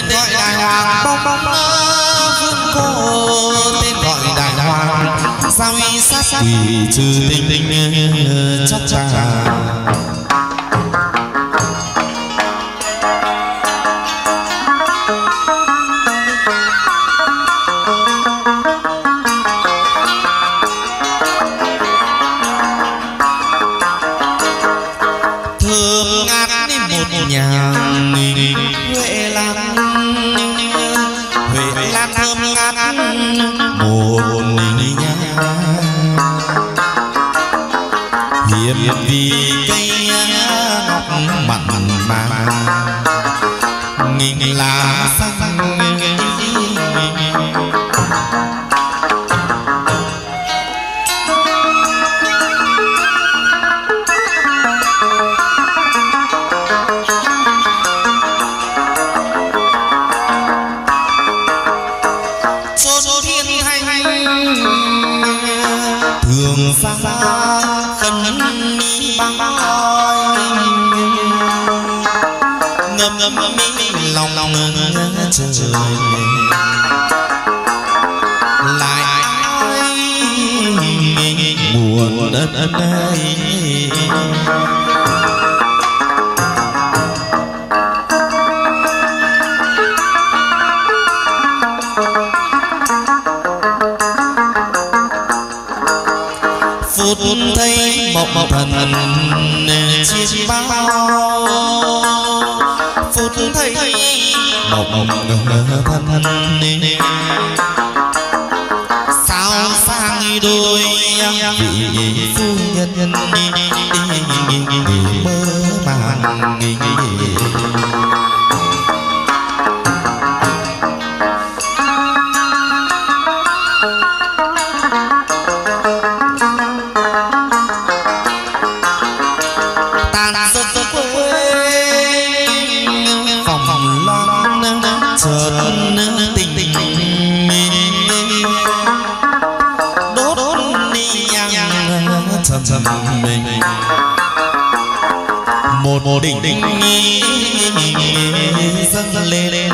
gọi đại hoàng bông bông vương cô, tên gọi đại hoàng sao y sát quỷ trừ tình chóc cha. Vì cây ngọc mặn mà nghìn lá xanh, chốn thiên thanh thường xa khấn băng ngâm ngâm mi lòng lòng trời lại buồn đất đây. Phút thấy mộng thần chiên bao, phút thấy mộng thần sao sang đôi vị phu nhân mơ màng. Một đỉnh đỉnh dâng lên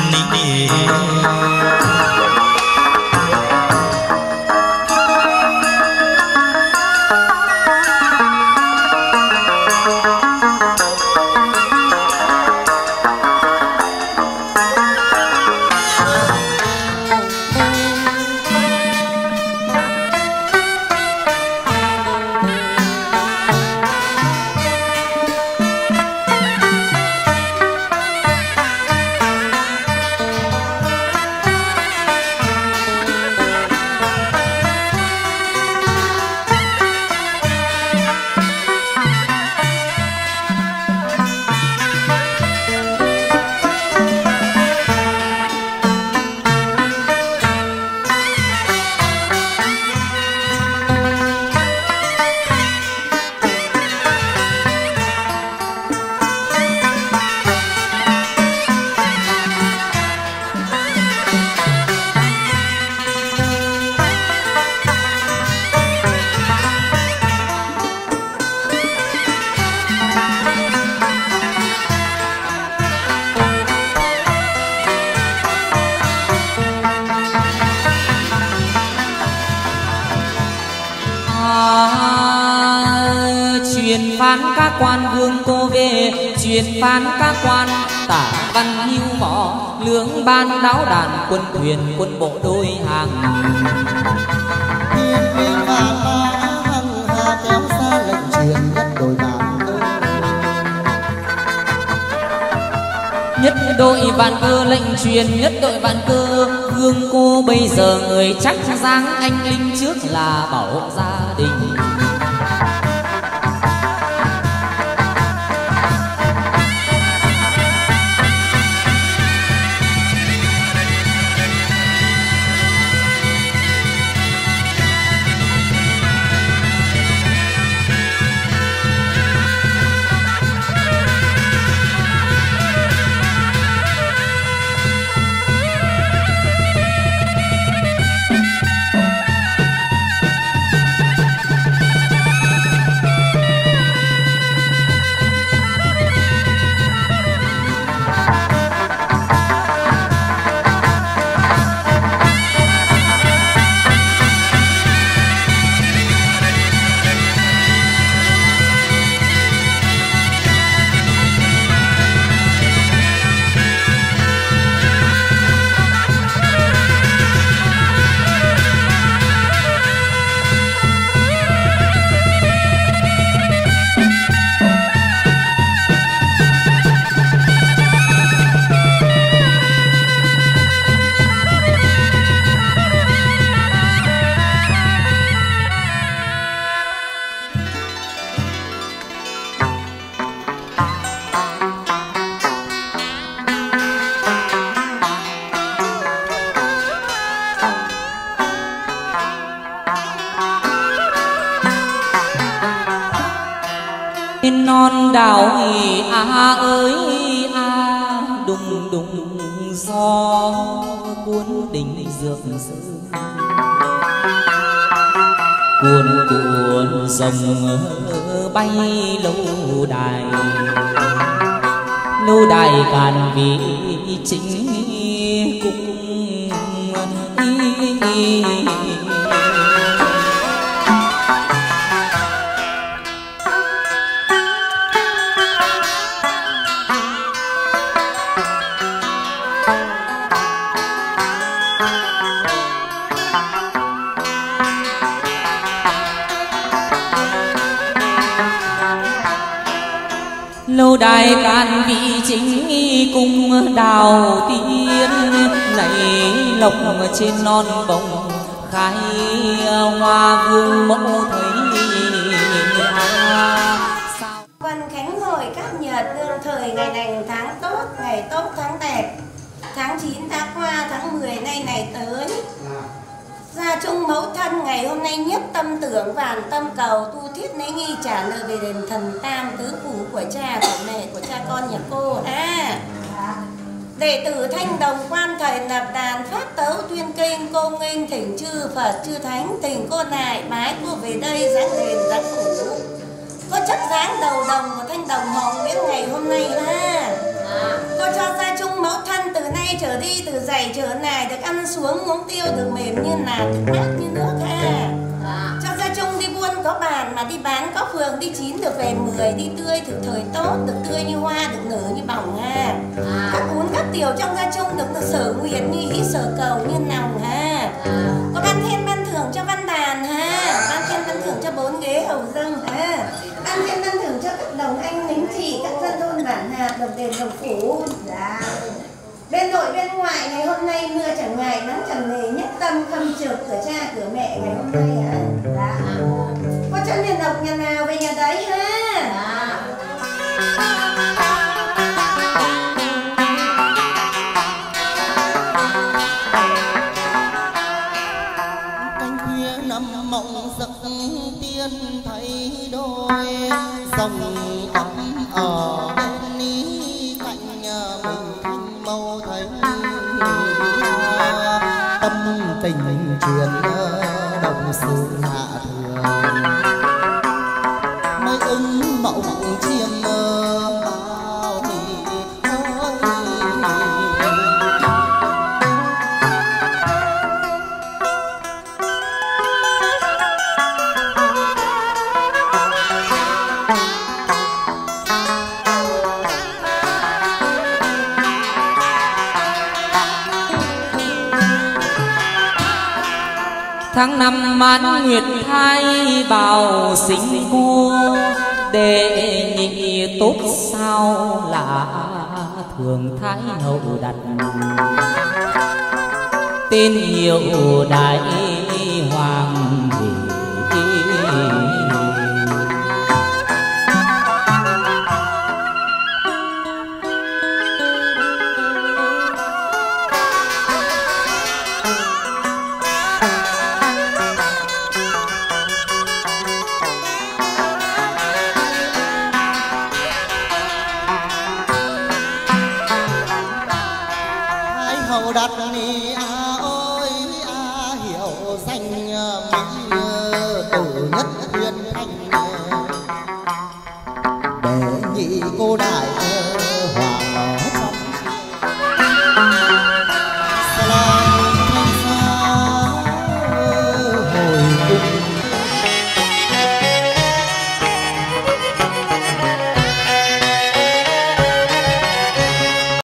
truyền phán các quan vương cô về, truyền phán các quan tả văn hưu võ, lưỡng ban đáo đàn quân thuyền quân bộ đôi hàng. kéo xa lệnh truyền nhất đội vạn cơ, nhất đội vạn cơ lệnh truyền nhất đội vạn cơ. Hương cô bây giờ người chắc dáng anh linh trước là bảo gia đình. ơi a, đùng đùng gió cuốn đỉnh dược sư, cuồn cuộn dòng bay lâu đài, lâu đài càn vị chính cung. Lâu đài càn vị chính cung đào tiên, nảy lộc trên non bồng khai hoa vương mẫu thấy. Vân khánh hội các nhật đương thời ngày lành tháng tốt, ngày tốt tháng đẹp, tháng 9 đã qua, tháng 10 nay này tới. Gia chung mẫu thân ngày hôm nay nhất tâm tưởng vạn tâm cầu, tu thiết lễ nghi trả lời về đền thần tam tứ phủ của cha của mẹ của cha con nhà cô. Đệ tử Thanh Đồng quan thầy nạp đàn phát tấu tuyên kinh, cô nghênh thỉnh chư Phật chư thánh, thỉnh cô nại bái cô về đây dáng đền dáng phủ. Cô chấp dáng đầu đồng của Thanh Đồng họ Nguyễn ngày hôm nay ha. Cô cho gia chung mẫu thân từ nay trở đi, từ giày trở nài được ăn xuống uống tiêu, được mềm như là được mát như nước ha. Cho gia chung đi buôn có bàn mà đi bán có phường, đi chín được về 10, đi tươi thực thời tốt, được tươi như hoa, được nở như bỏng ha. Các uống các tiểu trong gia chung được sở nguyện như ý sở cầu như lòng ha. Có ban thiên ban thưởng cho văn đàn ha, ban thiên ban thưởng cho 4 ghế hầu dâng ha, ban thiên ban thưởng cho các đồng anh lính chỉ, các dân thôn bản hạt, đồng đền đồng phủ. Bên nội bên ngoại ngày hôm nay mưa chẳng ngại nắng chẳng nề, nhất tâm khâm trực cửa cha cửa mẹ ngày hôm nay hả? Có chân miền độc nhà nào về nhà đấy ha. Canh khuya nằm mộng giấc tiên thấy đôi dòng ấm ở bên ní cạnh nhà mình thanh mâu thấy tâm tình truyền đồng sự hạ thường mới ứng mộng chiêm bao Tháng 5 mãn nguyệt thai bào sinh vua, đệ nhị tốt sao là thường thái hậu đặt tên hiệu đại hoàng vị. hậu đặt ni ơi hiểu danh mình tử nhất huyền thanh để nhị cô đại